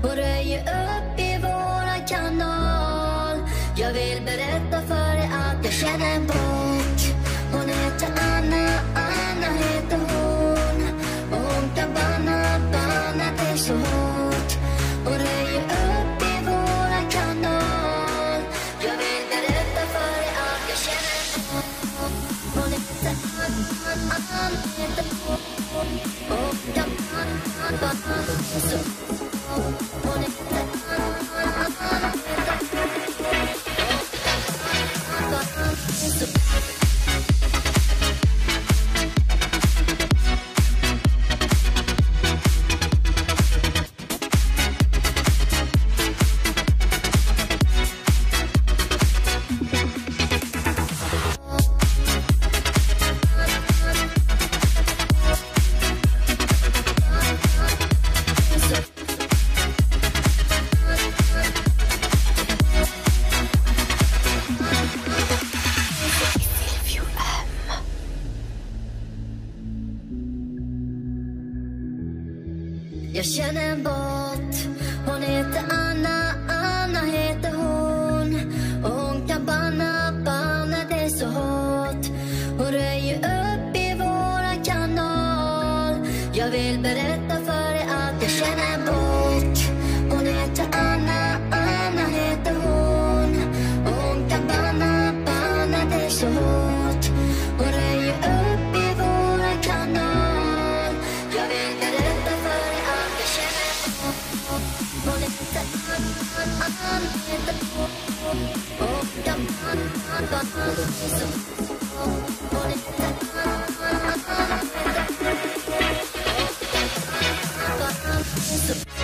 och röjer upp i våra kanal. Jag vill berätta för dig att jag känner en bort. Hon heter Anna, Anna heter hon. Och hon kan banna det så hårt och röjer upp i våra kanal. Jag vill berätta för dig att jag känner en bort. Hon heter Anna, Anna heter hon. Och hon kan banna det så hårt. Hon heter Anna, Anna heter hon. Jag känner en bot. Hon heter Anna, Anna heter hon. Och hon kan banna det så hårt. Hon röjer upp i våra kanal. Jag vill berätta för dig att jag känner en bot. Hon heter Anna, Anna heter hon. Och hon kan banna det så hårt. Hon röjer upp i våra kanal. Jag vill berätta för dig att jag känner en bot. Hon heter Anna, Anna heter hon. Och hon kan banna det så hårt. Hon heter Anna, Anna heter hon. Och hon kan banna det så hårt.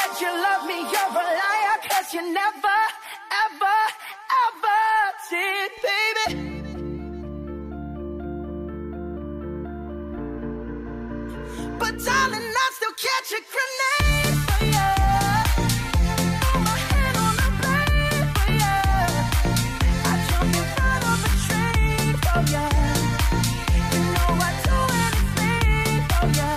that you love me, you're a liar, 'cause you never, ever, ever did, baby. But darling, I still catch a grenade for you. Throw my hand on the blade for you. I jump in front of a train for you. You know I'd do anything for you.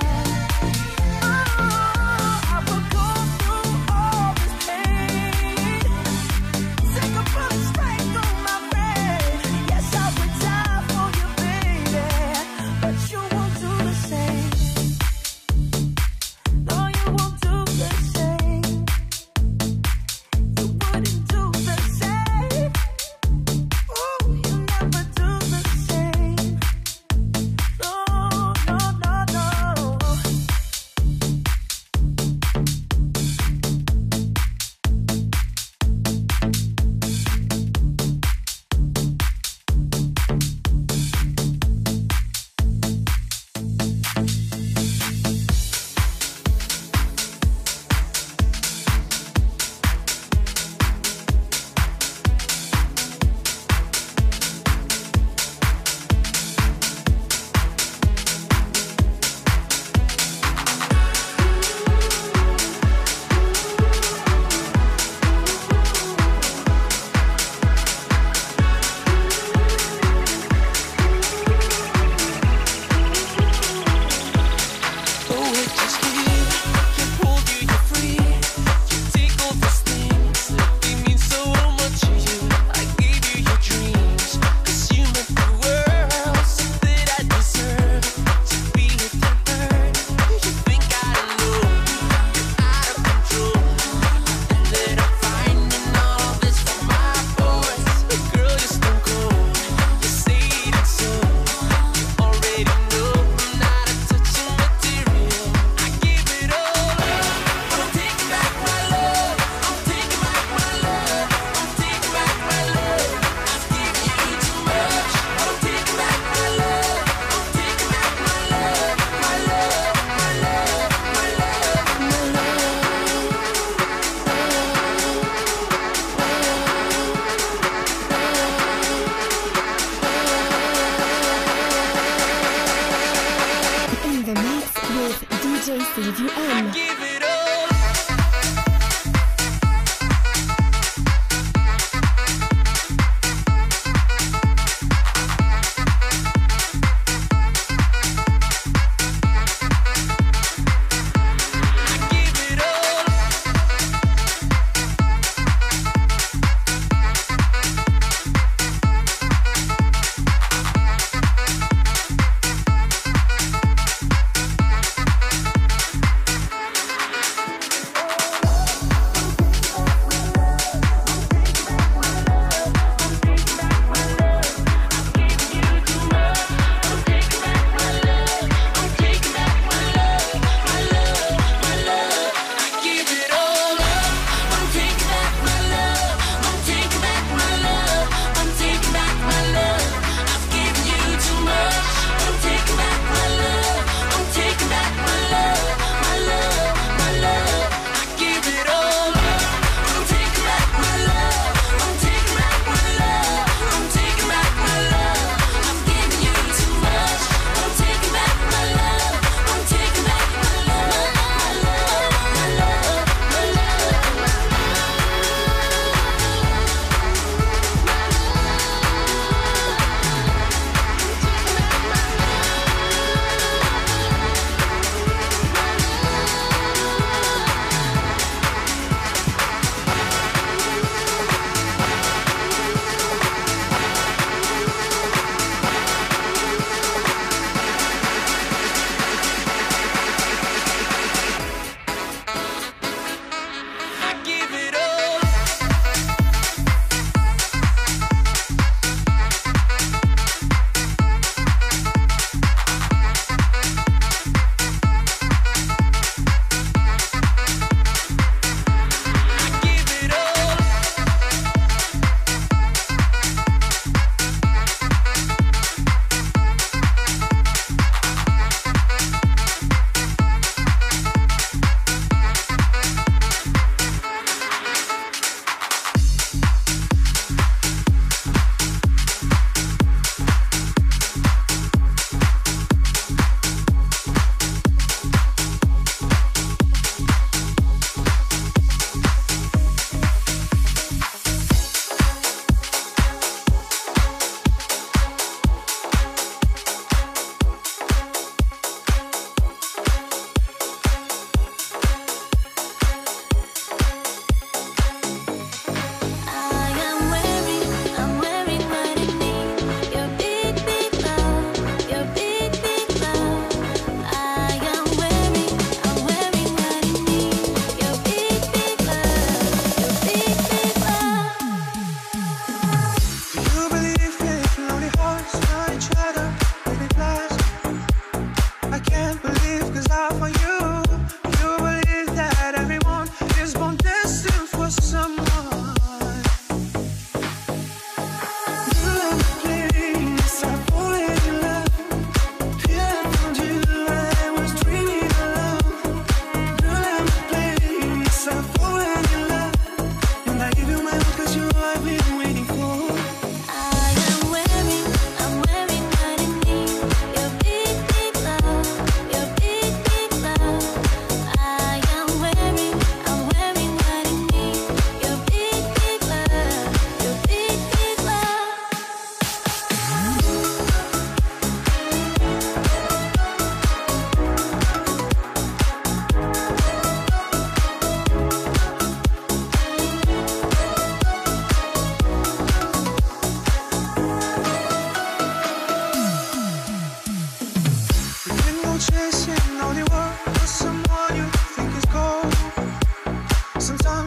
Oh, I will go through all this pain. Take a bullet straight through my brain. Yes, I would die for you, baby. But you won't do the same. No, you won't do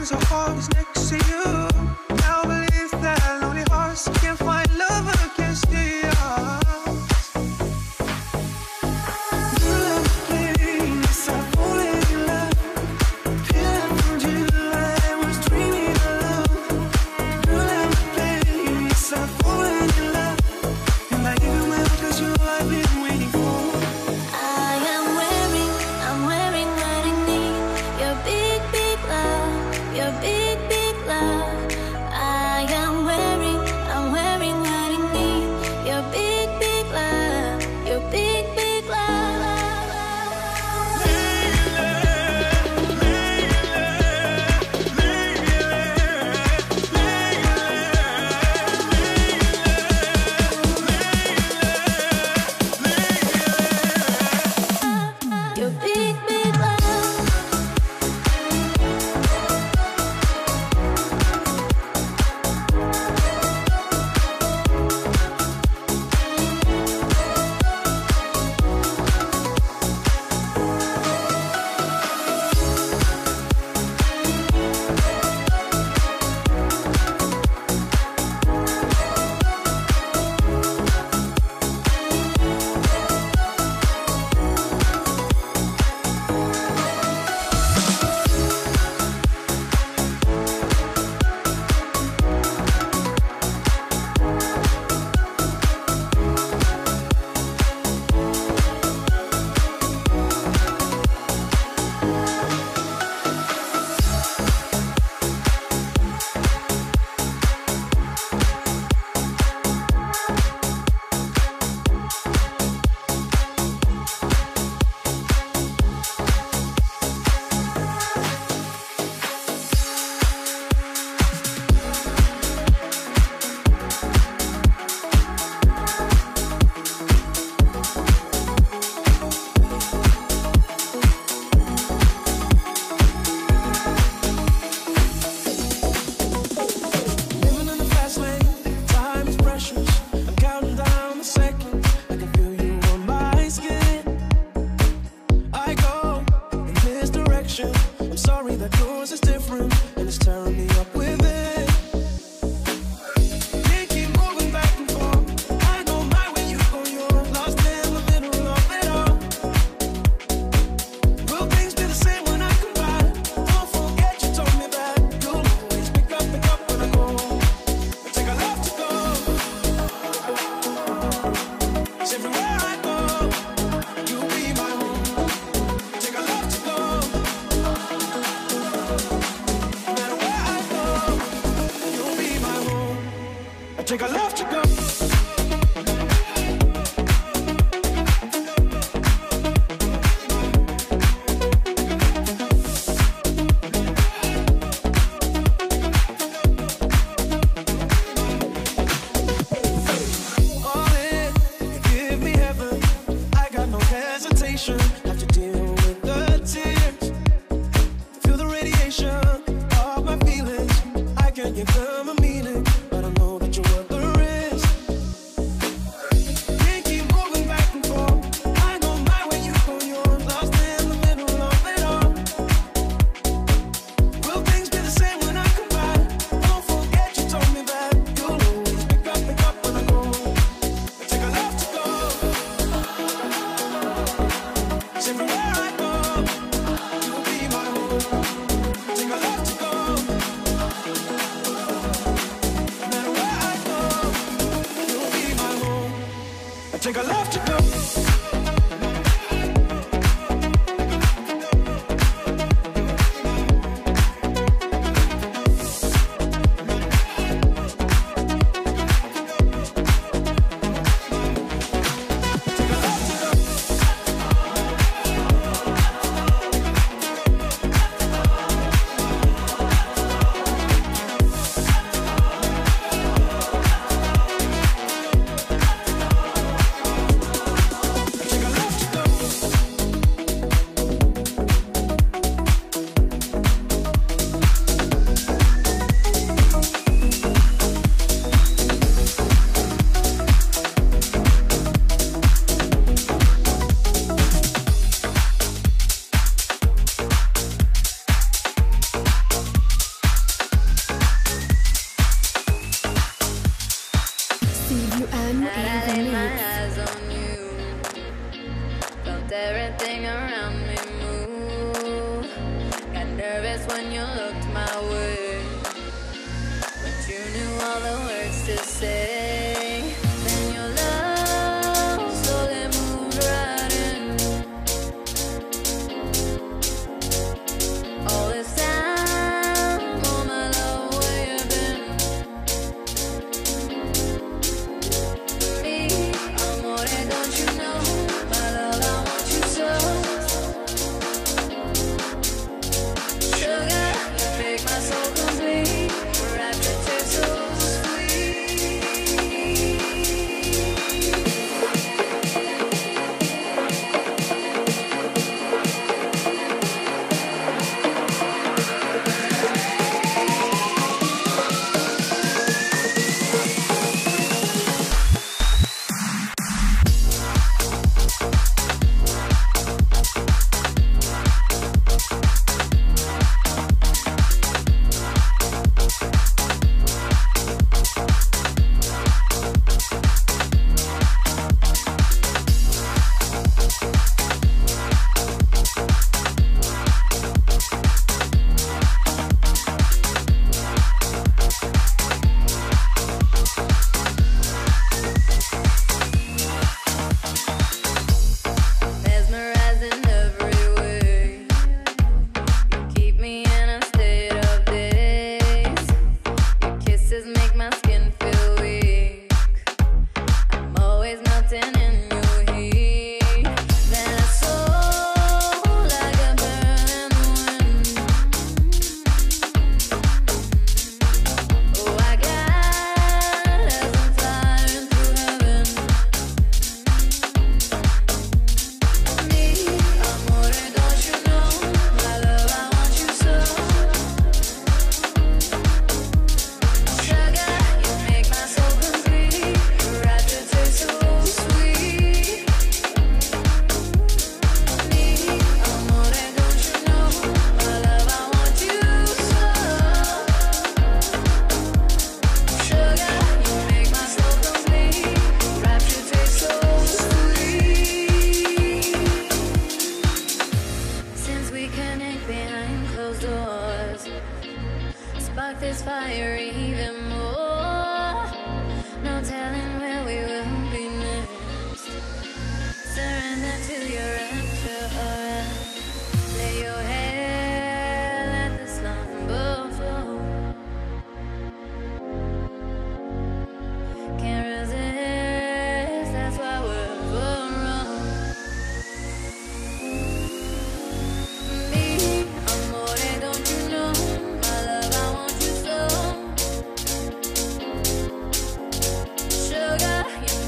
as a heart is next to you. Now believe that lonely hearts can't find love against yours. Take a left to go. Take a left to go. looked my way, but you knew all the words to say. Then your love slowly moved right in. All this time, oh my love, where you been? Me, amore, don't you know, my love, I want you so. Sugar, you make my soul complete. Rapture tastes so mesmerizing every way. You keep me in a state of daze. Your kisses make my skin feel weak. I'm always melting in your heat. Then I soar like a bird in the wind. Oh, I glide as I'm flying through heaven. Me, amore, don't you know, my love, I want you so. Sugar, you make my soul complete. Your rapture tastes so sweet. Me, amore, don't you know, my love, I want you so. Sugar, you make my soul complete. Rapture tastes so sweet. Since we connect behind closed doors, spark this fire even more. No telling where we will be next. Surrender to your rapture. Lay your head, let the slumber flow. Can't resist, that's why we're wrong. Me, amore, don't you know, my love, I want you so. Sugar, you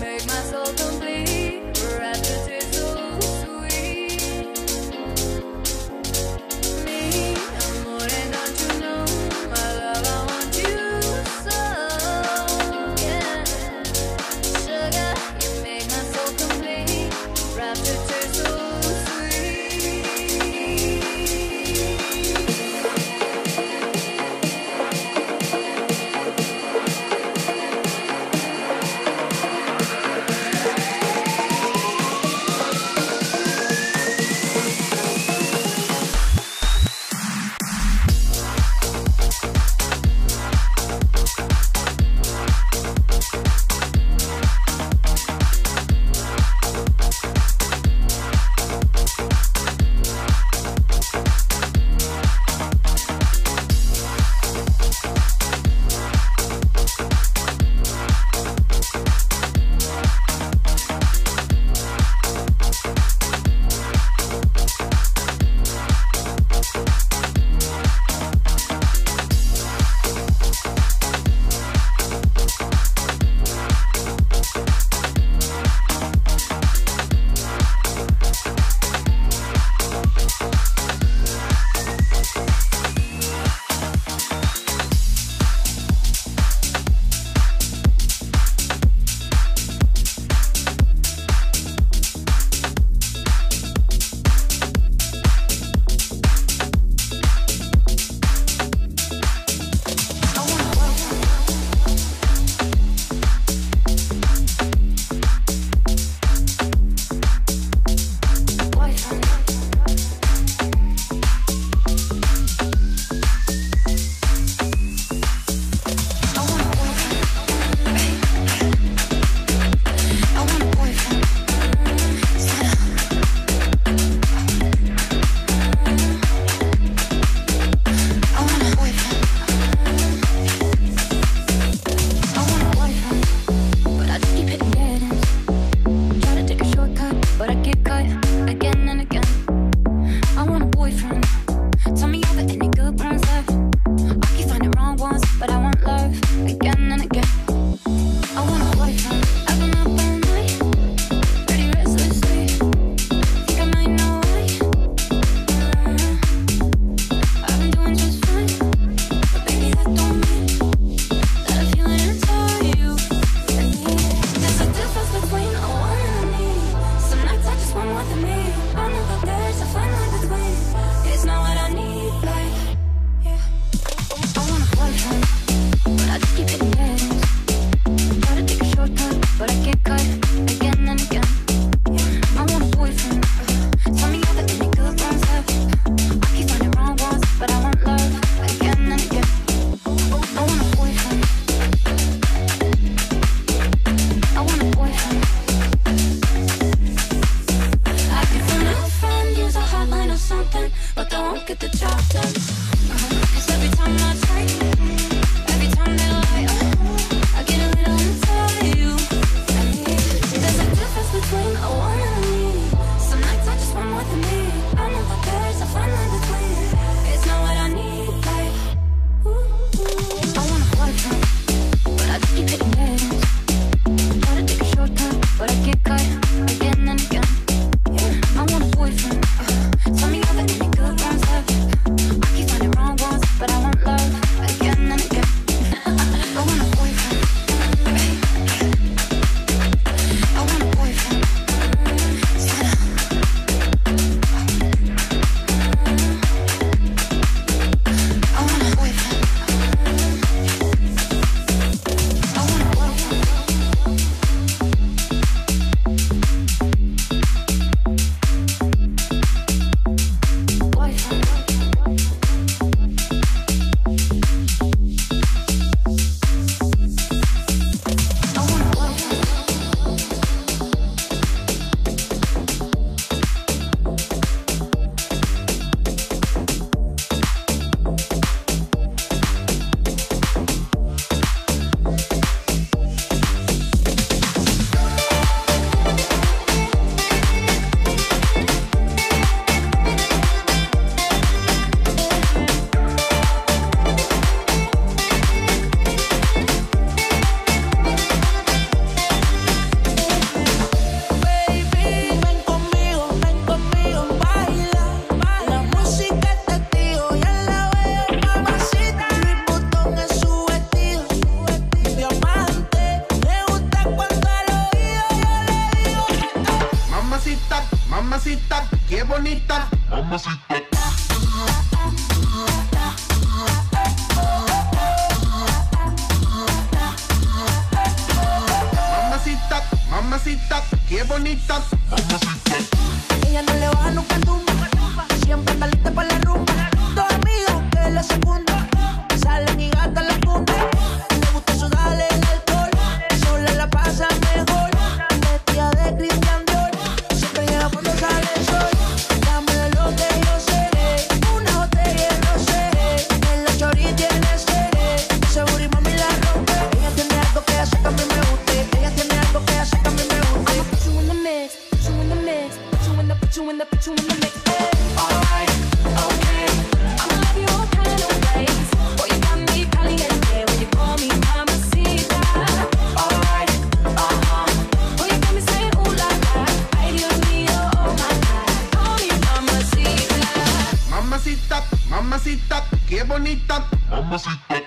bonita. Ella no le baja nunca tumba. Siempre está lista para la rumba. Dos amigos que la secundan. Salen y gastan la funda. Le gusta sudarle el alcohol. Sola la pasa mejor. Vestida de Christian Dior. Siempre llega cuando sale el sol. Dame de lo que yo sé. Una botella de rosé. En la chori tiene sed. Seguro y mami la rompe. Ella tiene algo que hace que a mí me guste. Ella tiene algo que hace que a mí me guste. I'ma put you in the mix. Put you in the mix. Put you in the mix. Alright, okay. I'ma love you all kind of ways. Boy, you got me caliente when you call me mamacita. Alright, boy, you got me saying ooh la la. Ay, Dios mío, oh my God. Call me mamacita. Mamacita, mamacita, qué bonita. Mamacita.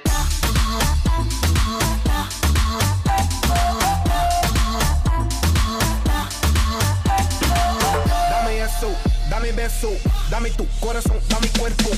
Dame eso, dame beso, dame tu corazón, dame cuerpo.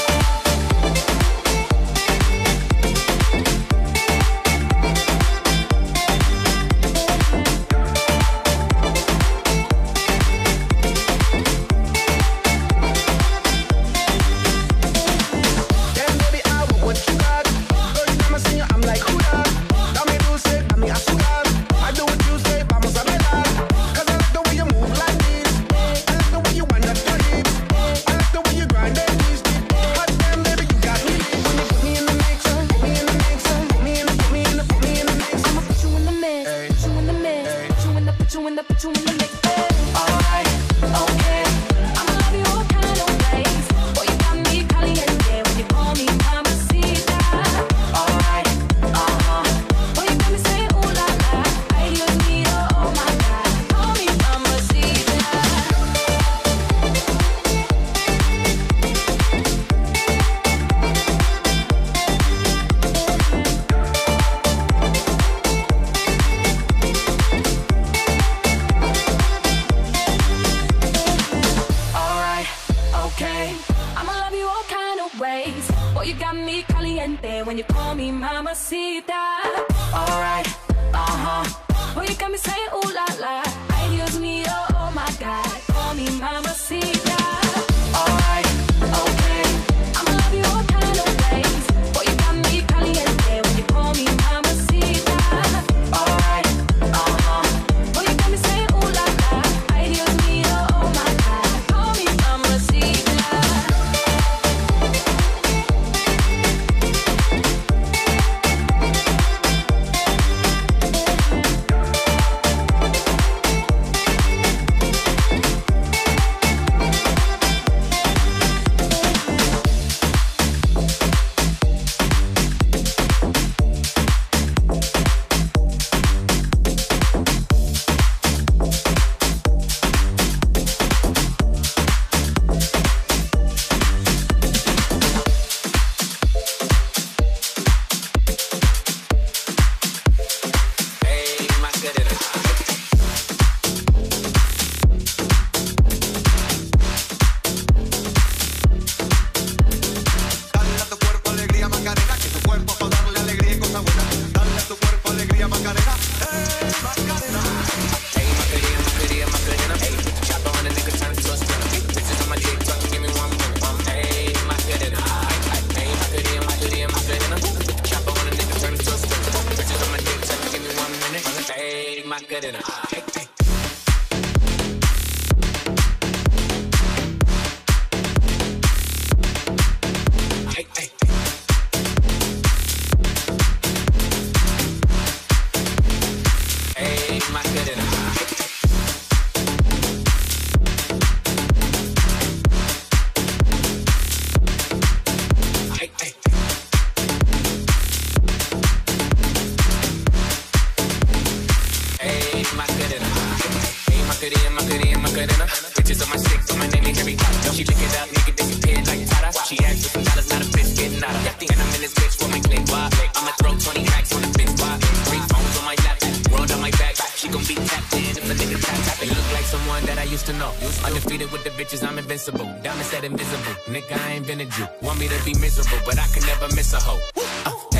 Undefeated with the bitches, I'm invincible. Diamond said invisible. Nigga, I ain't been a Jew. Want me to be miserable, but I can never miss a hoe. Ayy, my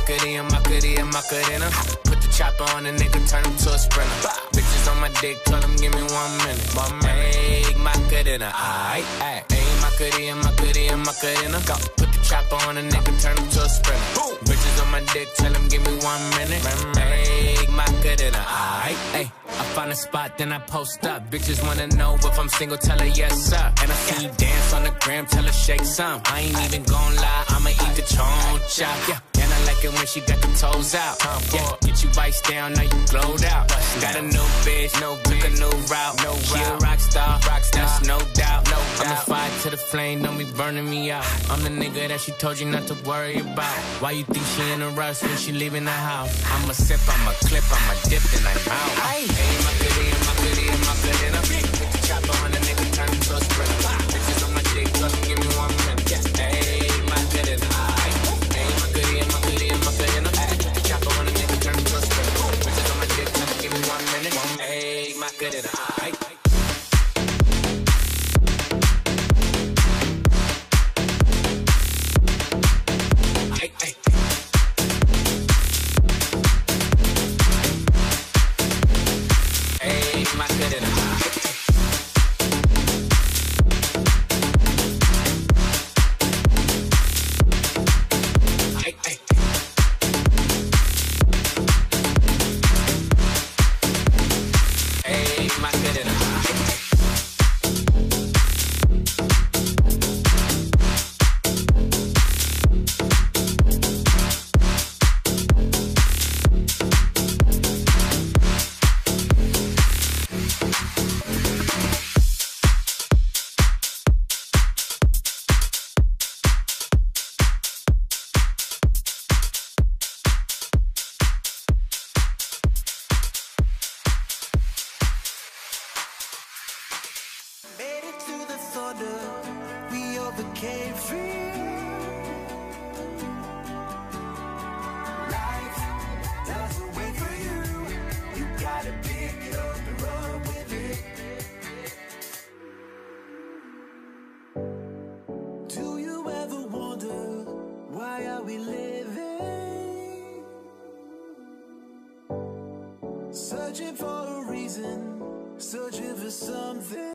Macarena. Put the chopper on the nigga, turn him to a sprinter. Bitches on my dick, tell him give me 1 minute. Make Macarena, aight, aight. Ayy, Macarena. Go. Put the chopper on the nigga, turn him to a sprinter. Bitches on my dick, tell him give me 1 minute. Make Macarena, aight, ayy. I find a spot, then I post up. Bitches wanna know if I'm single, tell her yes, sir. And I see you dance on the gram, tell her shake some. I ain't even gon' lie, I'ma eat the choncha. Yeah. And I like it when she got the toes out. Yeah. Get you vice down, now you glowed out. Got a new bitch, took a new route. She a rock star, that's no doubt. I'm a fire to the flame, don't be burning me out. I'm the nigga that she told you not to worry about. Why you think she in a rush when she leaving the house? I'ma sip, I'ma clip, I'ma dip, then I'm out. Hey, Macarena. Put the chopper on the nigga, turn him to a sprinter. Bitches on my dick, tell him give me 1 minute. Hey, Macarena. Hey, Macarena. Put the chopper on the nigga, turn him to a sprinter. Bitches on my dick, tell him give me 1 minute. Hey, Macarena. We overcame fear. Life doesn't wait for you. You gotta pick it up and run with it. Do you ever wonder why are we living? Searching for a reason, searching for something.